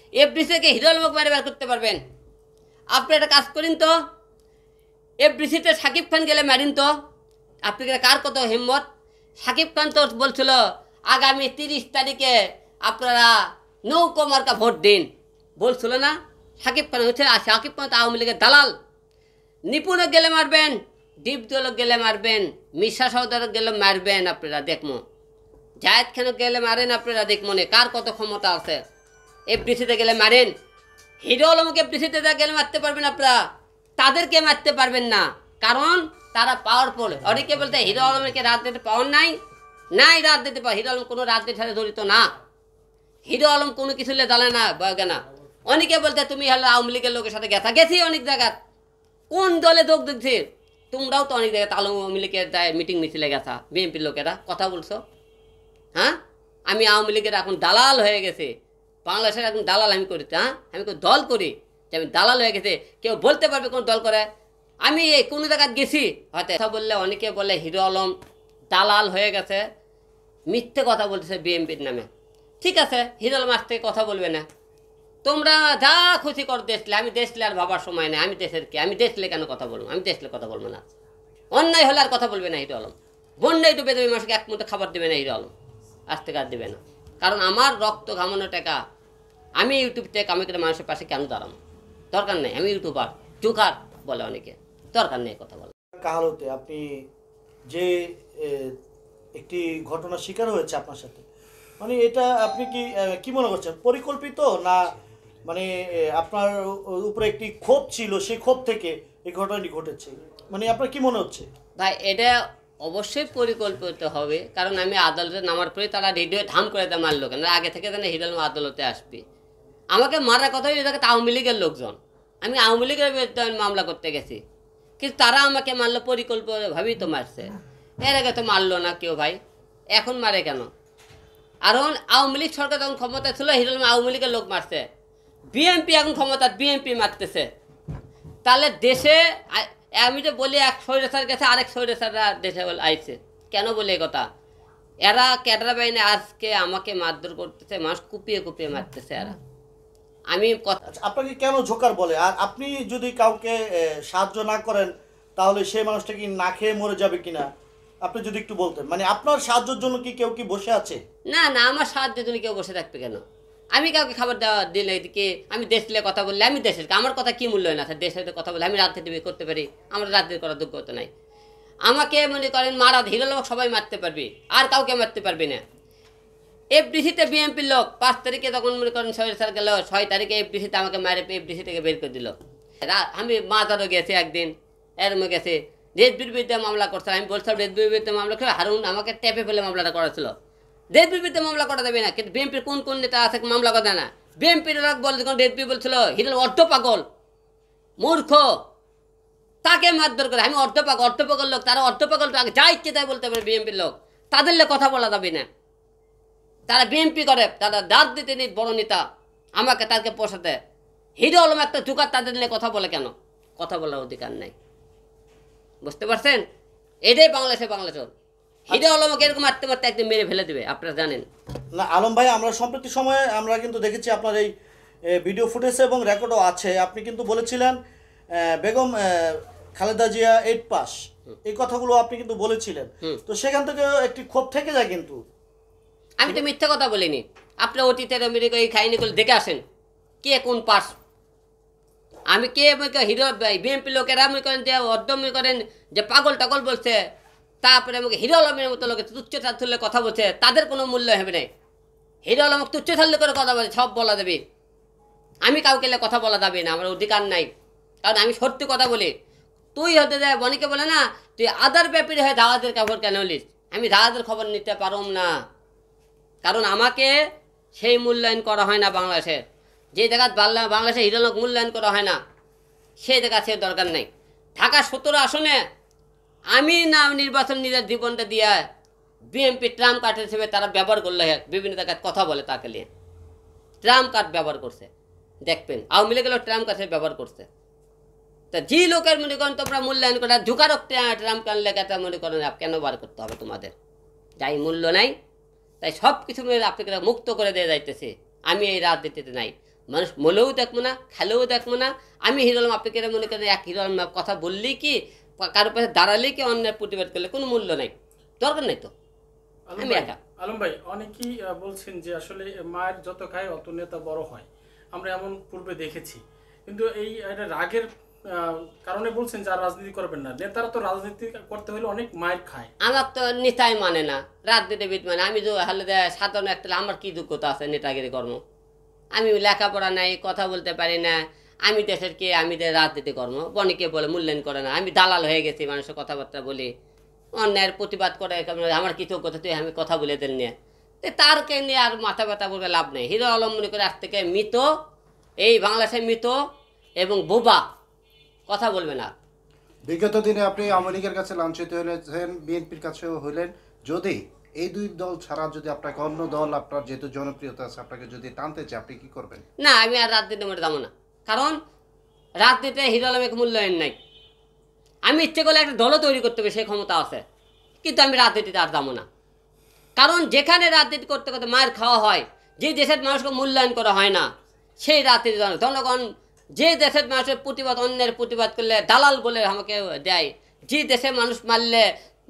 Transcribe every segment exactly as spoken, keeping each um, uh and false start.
এফডিসিকে hero আলমকে মারে বের করতে পারবেন? আপনি একটা কাজ করেন তো, এফডিসিতে সাকিব খান গেলে মারিন তো। আপনি কার কত হিম্মত? সাকিব খান তো বলছিল আগামী তিরিশ তারিখে আপনারা নৌকো মার্কা ভোট দিন, বলছিল না? সাকিব খান হচ্ছে, সাকিব খান তো আওয়ামী লীগের দালাল। নিপুণও গেলে মারবেন, দীপদলও গেলে মারবেন, মিশা সৌদারও গেলে মারবেন, আপনারা দেখমো। জায়েদ খানও গেলে মারেন, আপনারা দেখমনে কার কত ক্ষমতা আছে। এফডিসিতে গেলে মারেন, হিরো আলমকে এফডিসিতে গেলে মারতে পারবেন আপনারা, তাদেরকে মারতে পারবেন না, কারণ তারা পাওয়ারফুল। অনেকে বলতে হিরো আলমকে রাজনীতি পাওয়ার নাই, নাই রাজনীতি পাওয়া। হিরো আলম কোনো রাজনীতির সাথে জড়িত না, হিরো আলম কোনো কিছু জানে না না। অনেকে বলতে তুমি হলো আওয়ামী লীগের লোকের সাথে গেছা, গেছি অনেক জায়গায়। কোন দলে যোগ দিচ্ছে? তোমরাও তো অনেক জায়গায় আওয়ামী লীগের মিটিং মিছিলে গেছা, বিএনপির লোকেরা কথা বলছো। হ্যাঁ, আমি আওয়ামী লীগের এখন দালাল হয়ে গেছে, বাংলাদেশের এখন দালাল আমি করি। হ্যাঁ, আমি দল করি যে আমি দালাল হয়ে গেছে, কেউ বলতে পারবে কোন দল করে? আমি এই কোনো জায়গায় গেছি হয়তো কথা বললে অনেকে বলে হিরো আলম দালাল হয়ে গেছে, মিথ্যে কথা বলতেছে বিএনপির নামে। ঠিক আছে, হিরো আলম আজ থেকে কথা বলবে না, তোমরা যা খুশি কর দেশলে। আমি দেশলে আর ভাবার সময় নেই, আমি দেশের কি, আমি দেশলে কেন কথা বলবো? আমি দেশলে কথা বলবো না। অন্যায় হলে আর কথা বলবে না হিরো আলম। বন্যায় ডুবে দেবে মানুষকে এক মুঠো খাবার দেবে না হিরো আলম, আজ থেকে আর দেবে না। কারণ আমার রক্ত ঘামানো টাকা, আমি ইউটিউব থেকে কামে করে মানুষের পাশে কেন দাঁড়াবো? দরকার নেই। আমি ইউটিউবার, জোকার বলে অনেকে, দরকার নেই কথা বলা। কাহালতে আপনি যে একটি ঘটনার শিকার হয়েছে আপনার সাথে, মানে এটা আপনি কি কি মনে করছেন, পরিকল্পিত না মানে আপনার উপরে একটি ক্ষোভ ছিল, সেই ক্ষোভ থেকে এই ঘটনাটি ঘটেছে, মানে আপনার কি মনে হচ্ছে? ভাই এটা অবশ্যই পরিকল্পিত হবে, কারণ আমি আদালতে নামার পরে তারা রেডিও ধাম করে দেয় মারলো কেন, আগে থেকে জানে হিরো আলম আদালতে আসবে। আমাকে মারার কথা হয়ে থাকে আওয়ামী লীগের লোকজন, আমি আওয়ামী লীগের বিরুদ্ধে মামলা করতে গেছি, কিন্তু তারা আমাকে মারলো পরিকল্পিতভাবেই তো মারছে। এর আগে তো মারলো না কেউ ভাই, এখন মারে কেন? আর আওয়ামী লীগ সরকার যখন ক্ষমতা ছিল হিরো আলম আওয়ামী লীগের লোক মারছে, বিএনপি এখন ক্ষমতা, বিএনপি মারতেছে। তাহলে দেশে আমি তো বলি এক স্বৈরাচার গেছে, আরেক স্বৈরাচাররা দেশে আইছে কেন বলে এই কথা? এরা ক্যাডার বাহিনী আজকে আমাকে মারধর করতেছে, মানুষ কুপিয়ে কুপিয়ে মারতেছে এরা। আমি আপনাকে কেন জোকার বলে? আর আপনি যদি কাউকে সাহায্য না করেন তাহলে সেই মানুষটা কি না খেয়ে মরে যাবে কিনা, আপনি যদি একটু বলতেন। মানে আপনার সাহায্যের জন্য কি কেউ কি বসে আছে? না না, আমার সাহায্যের জন্য কেউ বসে থাকবে কেন? আমি কাউকে খাবার দেওয়া দিলে এদিকে আমি দেশলে কথা বললে আমি দেশের, আমার কথা কি মূল্যায়ন আছে? দেশের কথা বলে আমি রাজনীতি করতে পারি, আমার রাজনীতি করার যোগ্যতা নাই। আমাকে মনে করেন মারা হিরো লোক সবাই মারতে পারবে, আর কাউকে মারতে পারবে না। এফডিসিতে বিএনপির লোক পাঁচ তারিখে তখন মনে করেন ছয় সাল গেল, ছয় তারিখে এফডিসিতে আমাকে মারে এফডিসি থেকে বের করে দিল। আমি মাজারও গেছি একদিন, এর মধ্যে গেছে রেডবির বিরুদ্ধে মামলা করছে। আমি বলছিলাম রেডবির বিরুদ্ধে মামলা করে, হারুন আমাকে টেপে ফেলে মামলাটা করেছিল। রেডবির বিরুদ্ধে মামলা করা যাবে না, কিন্তু বিএনপির কোন কোন নেতা আছে মামলা করে না? বিএনপির লোক বলে যখন রেডবি বলছিল হিরো অর্ধ পাগল মূর্খ, তাকে মারধর করে। আমি অর্ধ পাগল, অর্ধ পাগল লোক, তারা অর্ধ পাগল যা ইচ্ছে তাই বলতে পারে বিএনপির লোক, তাদের লোক কথা বলা যাবে না। তারা বিএনপি করে, তারা রাজনীতি বড় নেতা, আমাকে তাদেরকে পোষাতে। হিরো আলম একটা জোকার, তাদের নিয়ে কথা বলে কেন? কথা বলার অধিকার নাই, বুঝতে পারছেন? এটাই বাংলাদেশে বাংলাদেশ। হিরো আলমকে এরকম মারতে মারতে একদিন মেরে ফেলে দেবে, আপনারা জানেন না? আলম ভাই, আমরা সম্প্রতি সময়ে আমরা কিন্তু দেখেছি আপনার এই ভিডিও ফুটেজ এবং রেকর্ডও আছে, আপনি কিন্তু বলেছিলেন বেগম খালেদা জিয়া এইট পাস, এই কথাগুলো আপনি কিন্তু বলেছিলেন। তো সেখান থেকে একটি ক্ষোভ থেকে যায়। কিন্তু আমি তো মিথ্যা কথা বলিনি। আপনার অতীতের আমেরিকা এই খাইনিগুলো দেখে আসেন, কে কোন পাস। আমি কে হিরো বিএনপি লোকেরা মনে করেন যে অর্ধ মনে করেন যে পাগল টাগল বলছে, তারপরে আমাকে হিরো আলমের মতো লোকে তুচ্ছ তুললে কথা বলছে, তাদের কোনো মূল্য হবে না। হিরো আলম তুচ্ছ থাললে করে কথা বলে, সব বলা যাবে। আমি কাউকে কথা বলা যাবে না, আমার অধিকার নাই, কারণ আমি সত্যি কথা বলি। তুই হতে যায় অনেকে বলে না তুই আদার ব্যাপারে হয়ে দাওয়াতের খবর কেন নিস? আমি দাওয়াতের খবর নিতে পারম না, কারণ আমাকে সেই মূল্যায়ন করা হয় না বাংলাদেশে। যে জায়গা বাংলাদেশে হিরো আলম মূল্যায়ন করা হয় না, সেই জায়গা সে দরকার নেই। ঢাকা সতেরো আসনে আমি না নির্বাচন নিজের জীবনটা দিয়ে বিএনপি ট্রাম্প কার্ড হিসেবে তারা ব্যবহার করলে বিভিন্ন জায়গায় কথা বলে, তাকে নিয়ে ট্রাম্প কার্ড ব্যবহার করছে। দেখবেন আওয়ামী লীগের ট্রাম্প কার্ড ব্যবহার করছে। তা যে লোকের মনে করেন তোমরা মূল্যায়ন করে ঝুঁকারক ট্রাম্প কার্ড লেখাটা মনে করেন কেন বার করতে হবে তোমাদের? যাই মূল্য নাই, তাই সব কিছু আপনাকে মুক্ত করে দিয়ে যাইতেছে। আমি এই রাজনীতিতে নাই, মানুষ মলেও দেখবো না, খেলেও দেখবো না। আমি হিরো আলম, আপনি কেন মনে করেন এক হিরো আলম কথা বললেই কি, কারোর পাশে দাঁড়ালেই কি অন্যায় প্রতিবাদ করলে কোনো মূল্য নাই, দরকার নাই তো। আলম আমি ভাই, একা। আলম ভাই অনেকেই আহ, বলছেন যে আসলে মায়ের যত খায় অত নেতা বড় হয়, আমরা এমন পূর্বে দেখেছি। কিন্তু এই এটা রাগের আহ, কারণে বলছেন যে আর রাজনীতি করবেন না। নেতারা তো রাজনীতি করতে হলে অনেক মায়ের খায়। আমার তো নেতাই মানে না, রাজনীতিবিদ মানে। আমি তো হলে সাধারণ একটা, আমার কি যোগ্যতা আছে নেতাগিরি কর্ম? আমি লেখাপড়া নাই, কথা বলতে পারি না, আমি দেশের কে, আমি দেশের রাজনীতি কর্ম অনেকে বলে মূল্যায়ন করে না। আমি দালাল হয়ে গেছি, মানুষের কথাবার্তা বলি, অন্যায়ের প্রতিবাদ করে, আমার কি যোগ্যতা তুই আমি কথা বলে দেন নিয়ে, তারকে নিয়ে আর মাথা ব্যথা বলে লাভ নেই। হিরো আলম মনে করে আজ থেকে মৃত, এই বাংলাদেশে মৃত এবং বোবা, কথা বলবে না। বিগত দিনে আপনি আওয়ামী লীগের কাছে লাঞ্ছিত হয়েছেন, বিএনপির কাছেও হইলেন। যদি এই দুই দল ছাড়া যদি আপনাকে অন্য দল, আপনার যেহেতু জনপ্রিয়তা আছে, আপনাকে যদি টানতে চায়, আপনি কি করবেন? না, আমি আর রাজনীতির মধ্যে যাবো না, কারণ রাজনীতিতে হিরো আলমের মূল্যায়ন নাই। আমি ইচ্ছে করলে একটা দলও তৈরি করতে হবে, সেই ক্ষমতা আছে, কিন্তু আমি রাজনীতিতে আর যাবো না। কারণ যেখানে রাজনীতি করতে করতে মায়ের খাওয়া হয়, যে দেশের মানুষকে মূল্যায়ন করা হয় না, সেই রাজনীতি জনগণ, যে দেশের মানুষের প্রতিবাদ, অন্যের প্রতিবাদ করলে দালাল বলে আমাকে দেয়, যে দেশের মানুষ মারলে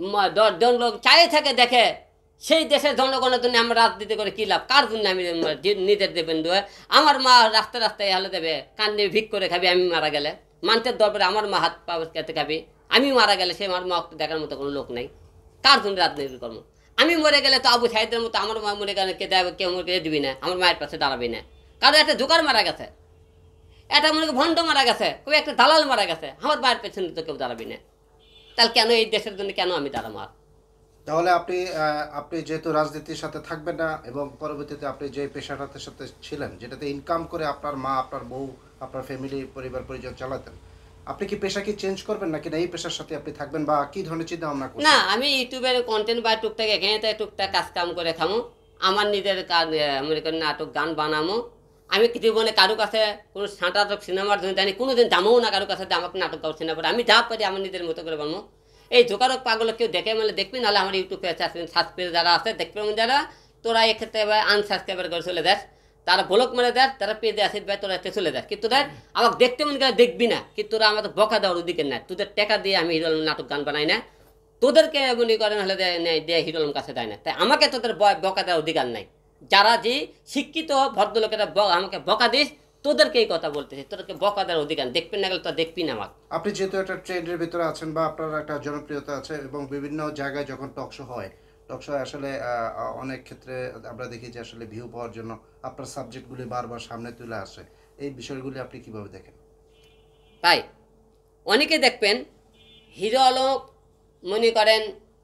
জনগণ চাই থাকে দেখে, সেই দেশের জনগণের জন্য আমরা রাজনীতি করে কী লাভ? কার জন্য আমি নিজের দেবেন দেবে? আমার মা রাস্তায় রাস্তায় হালে দেবে, কান্দে ভিক করে খাবি আমি মারা গেলে, মানুষের দরবারে আমার মা হাত পা খেতে খাবি, আমি মারা গেলে সে আমার মা দেখার মতো কোনো লোক নাই। কার জন্য রাজনীতি কর্ম? আমি মরে গেলে তো আবু সাইদের মতো আমার মা মরে গেলে কে দেবে, কেউ মরে দিবি না, আমার মায়ের পাশে দাঁড়াবি না। কারণ একটা জোকার মারা গেছে, একটা মনে ভণ্ড মারা গেছে, কেউ একটা দালাল মারা গেছে, আমার মায়ের পেছনে তো কেউ দাঁড়াবি না। তাহলে কেন এই দেশের জন্য কেন আমি দাঁড়াবো? আর তাহলে আপনি আপনি যেহেতু রাজনীতির সাথে থাকবেন না, এবং পরবর্তীতে আপনি যে পেশাটার সাথে ছিলেন, যেটাতে ইনকাম করে আপনার মা, আপনার বউ, আপনার ফ্যামিলি, পরিবার পরিজন চালাতেন, আপনি কি পেশা কি চেঞ্জ করবেন নাকি না এই পেশার সাথে আপনি থাকবেন, বা কি ধরনের চিন্তা ভাবনা করছেন? না, আমি ইউটিউবের কন্টেন্ট বা টুকটাক এখানে টুকটাক কাজ কাম করে খামো, আমার নিজের কাজ মনে করেন নাটক গান বানামো। আমি জীবনে কারো কাছে কোনো নাটক সিনেমার জন্য জানি কোনো দিন দামও না, কারো কাছে আমাকে নাটক গাও সিনেমা, আমি যা পারি আমার নিজের মতো করে বানবো। এই জোকারক পাগল কেউ দেখে মানে দেখবি, নাহলে আমার ইউটিউব পেজ আছে, সাবস্ক্রাইব যারা আছে দেখবে, যারা তোরা এক্ষেত্রে আনসাবস্ক্রাইবার করে চলে দেখ, তারা ব্লক মেরে দেখ, তারা পেজে আসিস ভাই তোরা এতে চলে দেখ, কিন্তু দেখ আমাকে দেখতে মনে করে দেখবি না, কিন্তু তোরা আমাদের বকা দেওয়ার ওদিকে না, তোদের টাকা দিয়ে আমি হিরো আলম নাটক গান বানাই না, তোদেরকে মনে করেন হলে দেয় হিরো আলম কাছে দেয় না, তাই আমাকে তোদের বকা দেওয়ার অধিকার নাই। যারা যে শিক্ষিত ভদ্রলোকেরা আমাকে বকা দিস, তোদেরকে এই কথা বলতেছি, তোদেরকে বকা দেওয়ার অধিকার, দেখবি না গেলে তো দেখবি না আমাকে। আপনি যেহেতু একটা ট্রেন্ডের ভিতরে আছেন, বা আপনার একটা জনপ্রিয়তা আছে, এবং বিভিন্ন জায়গায় যখন টক শো হয়, টক শো আসলে অনেক ক্ষেত্রে আমরা দেখি যে আসলে ভিউ পাওয়ার জন্য আপনার সাবজেক্টগুলি বারবার সামনে তুলে আসে, এই বিষয়গুলি আপনি কিভাবে দেখেন? তাই অনেকে দেখবেন হিরো আলম মনে করেন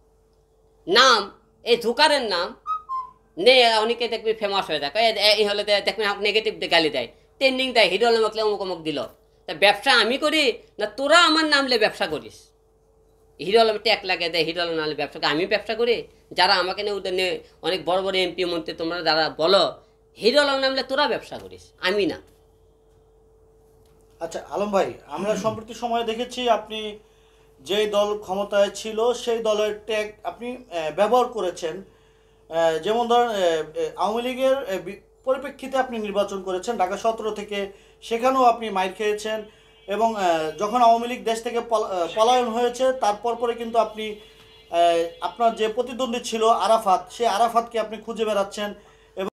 নাম, এই জোকারের নাম নে অনেকে দেখবি ফেমাস হয়ে থাকে, এই হলে দেখবেন নেগেটিভ গালি দেয়, ট্রেন্ডিং দেয়, হিরো আলমকে অমুক অমুক দিল। তা ব্যবসা আমি করি না তোরা আমার নামলে ব্যবসা করিস? হিরো আলম ট্যাগ লাগে দেয়, হিরো আলম নামলে ব্যবসা, আমি ব্যবসা করি? যারা আমাকে নিয়ে ওদের নিয়ে অনেক বড় বড় এমপি মন্ত্রী তোমরা যারা বলো হিরো আলম নামলে তোরা ব্যবসা করিস, আমি না। আচ্ছা আলম ভাই, আমরা সম্প্রতি সময়ে দেখেছি আপনি যেই দল ক্ষমতায় ছিল সেই দলের ট্যাগ আপনি ব্যবহার করেছেন। যেমন ধরেন আওয়ামী লীগের পরিপ্রেক্ষিতে আপনি নির্বাচন করেছেন ঢাকা সতেরো থেকে, সেখানেও আপনি মাইর খেয়েছেন, এবং যখন আওয়ামী লীগ দেশ থেকে পলায়ন হয়েছে তারপর পরে কিন্তু আপনি আপনার যে প্রতিদ্বন্দ্বী ছিল আরাফাত, সেই আরাফাতকে আপনি খুঁজে বেড়াচ্ছেন,